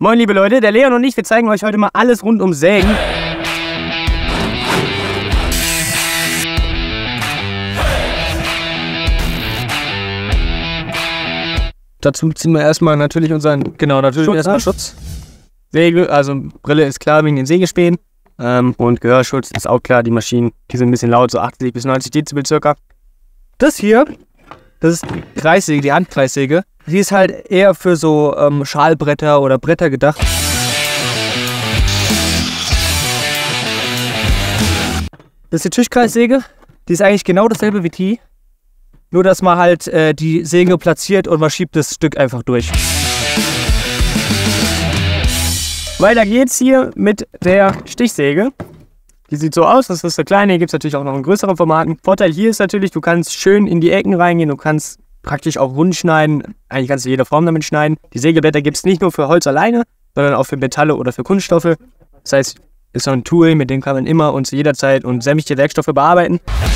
Moin liebe Leute, der Leon und ich, wir zeigen euch heute mal alles rund um Sägen. Dazu ziehen wir erstmal natürlich unseren Schutz. Säge, also Brille ist klar wegen den Sägespänen. Und Gehörschutz ist auch klar, die Maschinen, die sind ein bisschen laut, so 80 bis 90 Dezibel circa. Das hier, das ist die Kreissäge, die Handkreissäge. Die ist halt eher für so Schalbretter oder Bretter gedacht. Das ist die Tischkreissäge. Die ist eigentlich genau dasselbe wie die. Nur, dass man halt die Säge platziert und man schiebt das Stück einfach durch. Weiter geht's hier mit der Stichsäge. Die sieht so aus, das ist eine kleine, hier gibt es natürlich auch noch in größeren Formaten. Vorteil hier ist natürlich, du kannst schön in die Ecken reingehen, du kannst praktisch auch rund schneiden. Eigentlich kannst du jede Form damit schneiden. Die Sägeblätter gibt es nicht nur für Holz alleine, sondern auch für Metalle oder für Kunststoffe. Das heißt, ist so ein Tool, mit dem kann man immer und zu jeder Zeit und sämtliche Werkstoffe bearbeiten.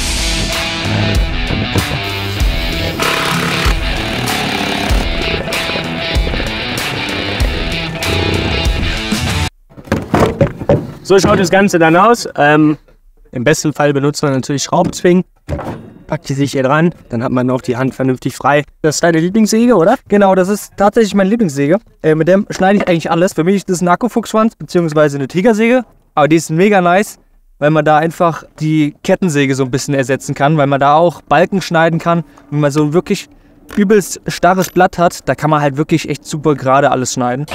So schaut das Ganze dann aus. Im besten Fall benutzt man natürlich Schraubzwingen. Packt die sich hier dran, dann hat man auch die Hand vernünftig frei. Das ist deine Lieblingssäge, oder? Genau, das ist tatsächlich meine Lieblingssäge. Mit dem schneide ich eigentlich alles. Für mich ist das ein Akkufuchsschwanz bzw. eine Tigersäge. Aber die ist mega nice, weil man da einfach die Kettensäge so ein bisschen ersetzen kann. Weil man da auch Balken schneiden kann. Wenn man so ein wirklich übelst starres Blatt hat, da kann man halt wirklich echt super gerade alles schneiden.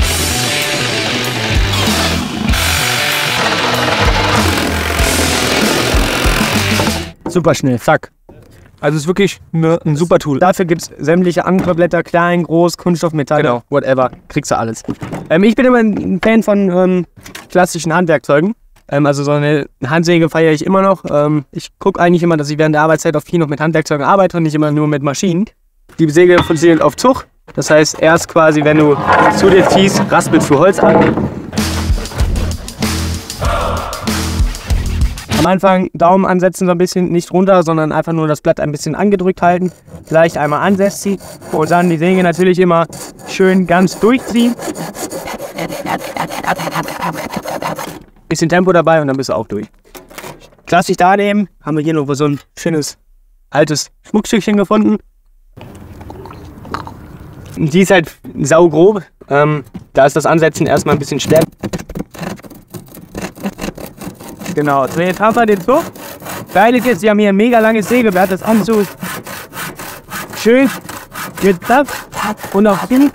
Super schnell, zack. Also es ist wirklich ein super Tool. Dafür gibt es sämtliche andere Blätter, klein, groß, Kunststoff, Metall, genau, whatever, kriegst du alles. Ich bin immer ein Fan von klassischen Handwerkzeugen. Also so eine Handsäge feiere ich immer noch. Ich gucke eigentlich immer, dass ich während der Arbeitszeit auch viel noch mit Handwerkzeugen arbeite und nicht immer nur mit Maschinen. Die Säge funktioniert auf Zug. Das heißt, erst quasi, wenn du zu dir ziehst, raspelst du Holz an. Am Anfang Daumen ansetzen, so ein bisschen nicht runter, sondern einfach nur das Blatt ein bisschen angedrückt halten. Vielleicht einmal ansetzen und dann die Säge natürlich immer schön ganz durchziehen. Bisschen Tempo dabei und dann bist du auch durch. Klassisch daneben haben wir hier noch so ein schönes altes Schmuckstückchen gefunden. Die ist halt saugrob. Da ist das Ansetzen erstmal ein bisschen schwer. Genau, so jetzt haben wir den Zug. Geil ist jetzt, wir haben hier ein mega langes Sägeblatt, das an so schön gezapft und auch hin.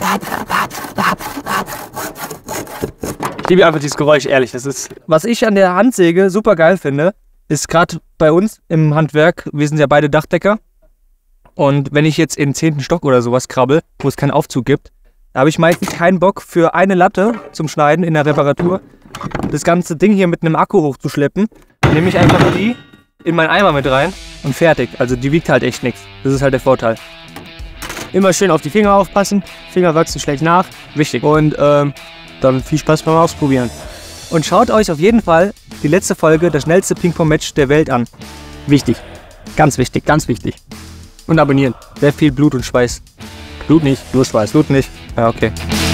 Ich liebe einfach dieses Geräusch, ehrlich. Das ist, was ich an der Handsäge super geil finde, ist gerade bei uns im Handwerk, wir sind ja beide Dachdecker. Und wenn ich jetzt in den 10. Stock oder sowas krabbel, wo es keinen Aufzug gibt, da habe ich meistens keinen Bock für eine Latte zum Schneiden in der Reparatur, das ganze Ding hier mit einem Akku hochzuschleppen. Dann nehme ich einfach die in meinen Eimer mit rein und fertig. Also die wiegt halt echt nichts. Das ist halt der Vorteil. Immer schön auf die Finger aufpassen. Finger wachsen schlecht nach. Wichtig. Und dann viel Spaß beim Ausprobieren. Und schaut euch auf jeden Fall die letzte Folge, das schnellste Ping-Pong-Match der Welt an. Wichtig. Ganz wichtig, ganz wichtig. Und abonnieren. Sehr viel Blut und Schweiß. Blut nicht, nur Schweiß. Blut nicht. Ja, okay.